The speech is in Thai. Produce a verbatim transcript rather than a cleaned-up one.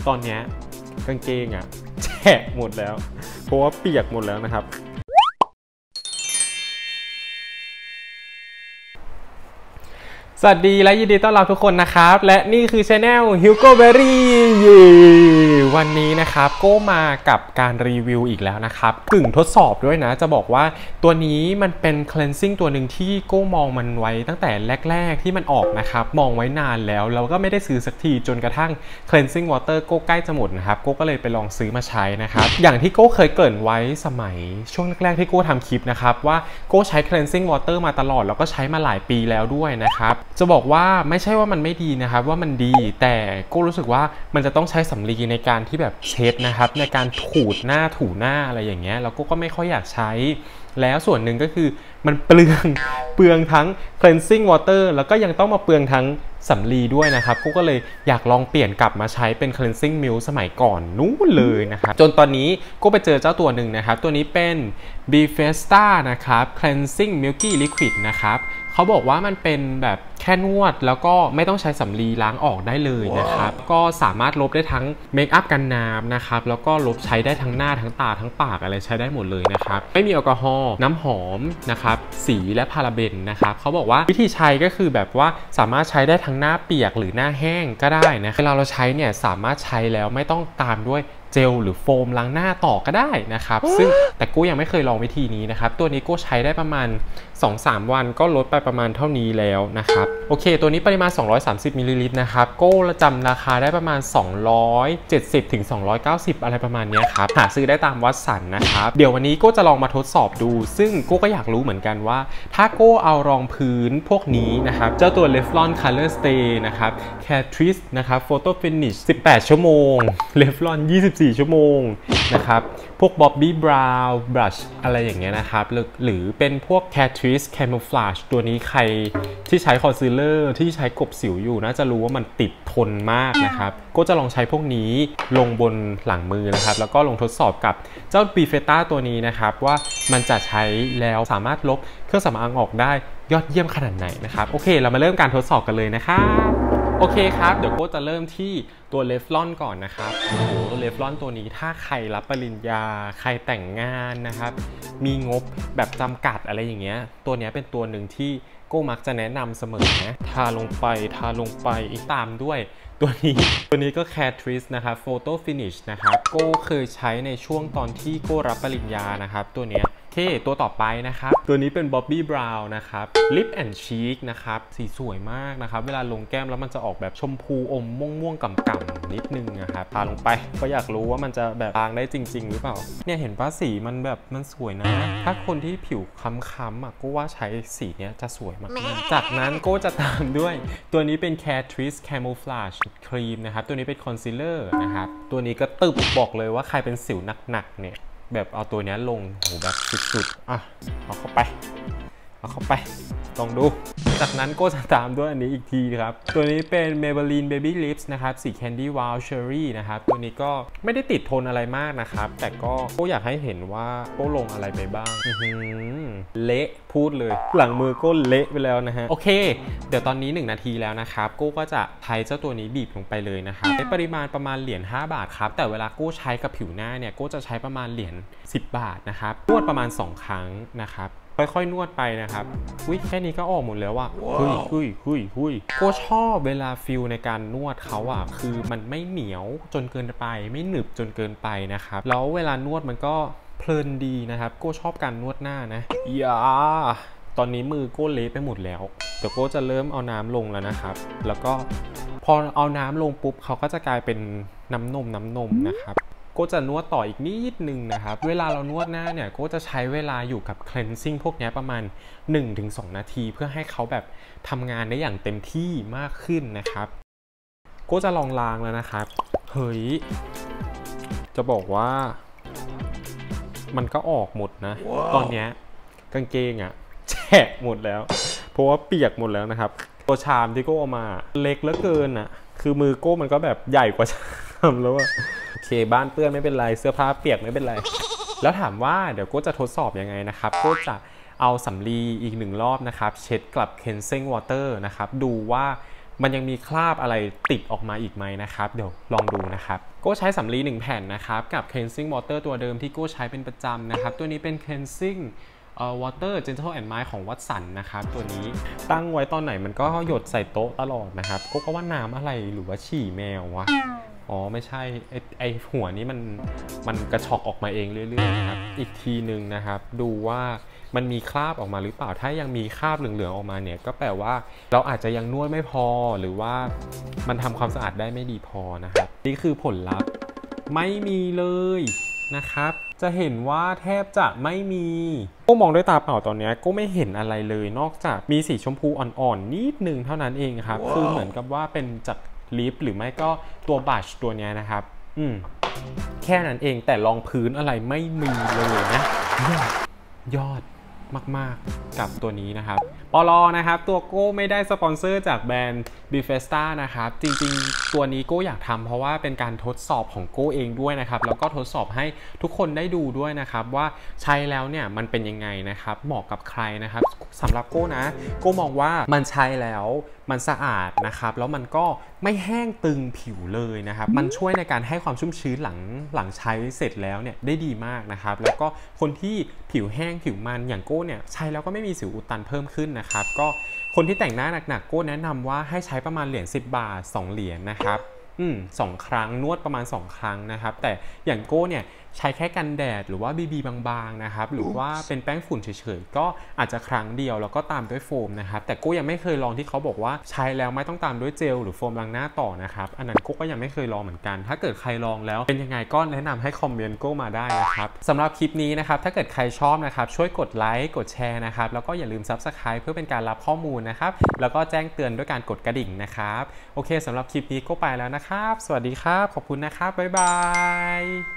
ตอนนี้กางเกงอ่ะแฉะหมดแล้วเพราะว่าเปียกหมดแล้วนะครับสวัสดีและยินดีต้อนรับทุกคนนะครับและนี่คือ Channel Hugo Berry วันนี้นะครับก็มากับการรีวิวอีกแล้วนะครับกึ่งทดสอบด้วยนะจะบอกว่าตัวนี้มันเป็น cleansing ตัวหนึ่งที่โก้มองมันไว้ตั้งแต่แรกๆที่มันออกนะครับมองไว้นานแล้วเราก็ไม่ได้ซื้อสักทีจนกระทั่ง cleansing water โก้ใกล้จะหมดนะครับโก้ก็เลยไปลองซื้อมาใช้นะครับอย่างที่โก้เคยเกริ่นไว้สมัยช่วงแรกๆที่โก้ทำคลิปนะครับว่าโก้ใช้ cleansing water มาตลอดแล้วก็ใช้มาหลายปีแล้วด้วยนะครับจะบอกว่าไม่ใช่ว่ามันไม่ดีนะครับว่ามันดีแต่ก็รู้สึกว่ามันจะต้องใช้สำลีในการที่แบบเช็ดนะครับในการขูดหน้าถูหน้าอะไรอย่างเงี้ยแล้วก็ไม่ค่อยอยากใช้แล้วส่วนหนึ่งก็คือมันเปลืองเปลืองทั้ง cleansing water แล้วก็ยังต้องมาเปลืองทั้งสำลีด้วยนะครับก็เลยอยากลองเปลี่ยนกลับมาใช้เป็น cleansing milk สมัยก่อนนู้นเลยนะครับจนตอนนี้ก็ไปเจอเจ้าตัวหนึ่งนะครับตัวนี้เป็น Bethesda นะครับ cleansing milky liquid นะครับเขาบอกว่ามันเป็นแบบแค่นวดแล้วก็ไม่ต้องใช้สำลีล้างออกได้เลยนะครับ wow. ก็สามารถลบได้ทั้งเมคอัพกันน้ำนะครับแล้วก็ลบใช้ได้ทั้งหน้าทั้งตาทั้งปากอะไรใช้ได้หมดเลยนะครับไม่มีแอลกอฮอล์น้ำหอมนะครับสีและพาราเบนนะครับเขาบอกว่าวิธีใช้ก็คือแบบว่าสามารถใช้ได้ทั้งหน้าเปียกหรือหน้าแห้งก็ได้นะเวลาเราใช้เนี่ยสามารถใช้แล้วไม่ต้องตามด้วยเจลหรือโฟมล้างหน้าต่อก็ได้นะครับซึ่งแต่กูยังไม่เคยลองวิธีนี้นะครับตัวนี้กูใช้ได้ประมาณ สองถึงสาม วันก็ลดไปประมาณเท่านี้แล้วนะครับโอเคตัวนี้ปริมาณสองร้อยสามสิบมิลลิลิตรนะครับโก้จำราคาได้ประมาณสองร้อยเจ็ดสิบถึงสองร้อยเก้าสิบอะไรประมาณนี้ครับหาซื้อได้ตามวัดสันนะครับเดี๋ยววันนี้โก้จะลองมาทดสอบดูซึ่งโก้ก็อยากรู้เหมือนกันว่าถ้าโก้เอารองพื้นพวกนี้นะครับเจ้าตัว Revlon Color Stay นะครับ Catrice นะครับ Photo Finish สิบแปดชั่วโมง Revlon ยี่สิบสี่ชั่วโมงนะครับพวก Bobbi Brown Brush อะไรอย่างเงี้ยนะครับหรือเป็นพวก Catrice Camouflage ตัวนี้ใครที่ใช้คอนซีลเลอร์ที่ใช้กบสิวอยู่น่าจะรู้ว่ามันติดทนมากนะครับก็จะลองใช้พวกนี้ลงบนหลังมือนะครับแล้วก็ลงทดสอบกับเจ้า Bethesda ตัวนี้นะครับว่ามันจะใช้แล้วสามารถลบเครื่องสำอางออกได้ยอดเยี่ยมขนาดไหนนะครับโอเคเรามาเริ่มการทดสอบกันเลยนะครับโอเคครับเดี๋ยวโก้จะเริ่มที่ตัว Revlon ก่อนนะครับโอ้โห Revlon ตัวนี้ถ้าใครรับปริญญาใครแต่งงานนะครับมีงบแบบจำกัดอะไรอย่างเงี้ยตัวนี้เป็นตัวหนึ่งที่โก้มักจะแนะนำเสมอนะทาลงไปทาลงไปตามด้วยตัวนี้ตัวนี้ก็ Catrice นะครับ Photo Finish นะครับโก้เคยใช้ในช่วงตอนที่โก้รับปริญญานะครับตัวเนี้ยโอเคตัวต่อไปนะครับตัวนี้เป็น Bobbi Brown นะครับ Lip and Cheek นะครับสีสวยมากนะครับเวลาลงแก้มแล้วมันจะออกแบบชมพูอมม่วงม่วงก่ำๆนิดนึงนะครับทาลงไปก็อยากรู้ว่ามันจะแบบบางได้จริงๆหรือเปล่าเนี่ยเห็นป่ะสีมันแบบมันสวยนะถ้าคนที่ผิวค้ำๆอ่ะก็ว่าใช้สีเนี้ยจะสวยมากๆจากนั้นก็จะตามด้วยตัวนี้เป็น Catrice Camouflage Cream นะครับตัวนี้เป็นคอนซีลเลอร์นะครับตัวนี้ก็ตึบบอกเลยว่าใครเป็นสิวหนักๆเนี่ยแบบเอาตัวนี้ลงโหแบบสุดๆอ่ะเอาเข้าไปเอาเข้าไปลองดูจากนั้นก็จะตามด้วยอันนี้อีกทีครับตัวนี้เป็น Maybelline Baby Lips นะครับสี Candy Wow Cherry นะครับตัวนี้ก็ไม่ได้ติดทนอะไรมากนะครับแต่ก็ก็อยากให้เห็นว่าก็ลงอะไรไปบ้างเละพูดเลยหลังมือก็เละไปแล้วนะฮะโอเคเดี๋ยวตอนนี้หนึ่งนาทีแล้วนะครับโก้ก็จะใช้เจ้าตัวนี้บีบลงไปเลยนะครับในปริมาณประมาณเหรียญห้าบาทครับแต่เวลาโก้ใช้กับผิวหน้าเนี่ยโก้จะใช้ประมาณเหรียญสิบบาทนะครับนวดประมาณสองครั้งนะครับค่อยๆนวดไปนะครับอุ้ยแค่นี้ก็ออกหมดแล้วอ่ะเฮ้ยเฮ้ยเฮ้ยเฮ้ยก็ชอบเวลาฟิลในการนวดเขาอ่ะคือมันไม่เหนียวจนเกินไปไม่หนึบจนเกินไปนะครับแล้วเวลานวดมันก็เพลินดีนะครับก็ชอบการนวดหน้านะอย่าตอนนี้มือโก้เละไปหมดแล้วเดี๋ยวโก้จะเริ่มเอาน้ำลงแล้วนะครับแล้วก็พอเอาน้ำลงปุ๊บเขาก็จะกลายเป็นน้ำนมน้ำนมนะครับก็จะนวดต่ออีกนิดนึงนะครับเวลาเรานวดหน้าเนี่ยก็จะใช้เวลาอยู่กับ cleansing พวกนี้ประมาณ หนึ่งถึงสอง นาทีเพื่อให้เขาแบบทำงานได้อย่างเต็มที่มากขึ้นนะครับก็จะลองล้างแล้วนะครับเฮ้ยจะบอกว่ามันก็ออกหมดนะ wow. ตอนนี้กางเกงอ่ะแฉะหมดแล้วเพราะว่าเปียกหมดแล้วนะครับตัวชามที่โก้เอามาเล็กเหลือเกินอ่ะคือมือโก้มันก็แบบใหญ่กว่าชามแล้วอะโอเคบ้านเปื้อนไม่เป็นไรเสื้อผ้าเปียกไม่เป็นไรแล้วถามว่าเดี๋ยวโก้จะทดสอบยังไงนะครับโก้จะเอาสำลีอีกหนึ่งรอบนะครับเช็ดกลับ cleansing water นะครับดูว่ามันยังมีคราบอะไรติดออกมาอีกไหมนะครับเดี๋ยวลองดูนะครับโก้ใช้สำลีหนึ่งแผ่นนะครับกับ cleansing water ตัวเดิมที่โก้ใช้เป็นประจำนะครับตัวนี้เป็น cleansing water gentle and mild ของวัตสันนะครับตัวนี้ตั้งไว้ตอนไหนมันก็หยดใส่โต๊ะตลอดนะครับโก้ก็ว่าน้ำอะไรหรือว่าฉี่แมววะอ๋อไม่ใช่ไอไอหัวนี้มันมันกระชอกออกมาเองเรื่อยๆนะครับอีกทีหนึ่งนะครับดูว่ามันมีคราบออกมาหรือเปล่าถ้ายังมีคราบเหลืองๆออกมาเนี่ยก็แปลว่าเราอาจจะยังนวดไม่พอหรือว่ามันทำความสะอาดได้ไม่ดีพอนะครับนี่คือผลลัพธ์ไม่มีเลยนะครับจะเห็นว่าแทบจะไม่มีก็มองด้วยตาเปล่าตอนนี้ก็ไม่เห็นอะไรเลยนอกจากมีสีชมพูอ่อนๆนิดนึงเท่านั้นเองครับ wow. คือเหมือนกับว่าเป็นจากลิปหรือไม่ก็ตัวบัชตัวนี้นะครับอืมแค่นั้นเองแต่รองพื้นอะไรไม่มีเลยนะยอดยอดมากๆกับตัวนี้นะครับปลอนะครับตัวโก้ไม่ได้สปอนเซอร์จากแบรนด์ Bifesta นะครับจริงๆตัวนี้โก้อยากทำเพราะว่าเป็นการทดสอบของโก้เองด้วยนะครับแล้วก็ทดสอบให้ทุกคนได้ดูด้วยนะครับว่าใช้แล้วเนี่ยมันเป็นยังไงนะครับเหมาะกับใครนะครับสำหรับโก้นะโก้มองว่ามันใช้แล้วมันสะอาดนะครับแล้วมันก็ไม่แห้งตึงผิวเลยนะครับมันช่วยในการให้ความชุ่มชื้นหลังหลังใช้เสร็จแล้วเนี่ยได้ดีมากนะครับแล้วก็คนที่ผิวแห้งผิวมันอย่างโก้เนี่ยใช้แล้วก็ไม่มีสิวอุดตันเพิ่มขึ้นนะครับก็คนที่แต่งหน้าหนักๆโก้แนะนำว่าให้ใช้ประมาณเหรียญสิบบาทสองเหรียญนะครับอืมสองครั้งนวดประมาณสองครั้งนะครับแต่อย่างโก้เนี่ยใช้แค่กันแดดหรือว่าบีบีบางๆนะครับหรือว่าเป็นแป้งฝุ่นเฉยๆก็อาจจะครั้งเดียวแล้วก็ตามด้วยโฟมนะครับแต่โก้ยังไม่เคยลองที่เขาบอกว่าใช้แล้วไม่ต้องตามด้วยเจลหรือโฟมล้างหน้าต่อนะครับอันนั้นโก้ก็ยังไม่เคยลองเหมือนกันถ้าเกิดใครลองแล้วเป็นยังไงก็แนะนำให้คอมเมนต์โก้มาได้นะครับสำหรับคลิปนี้นะครับถ้าเกิดใครชอบนะครับช่วยกดไลค์กดแชร์นะครับแล้วก็อย่าลืม ซับสไครบ์ เพื่อเป็นการรับข้อมูลนะครับแล้วก็แจ้งเตือนด้วยการกดกระดิ่งนะครับโอเคสำหรับคลิปนี้โก้ไปแล้วนะครับสวัสดีครับขอบคุณนะครับบ๊ายบาย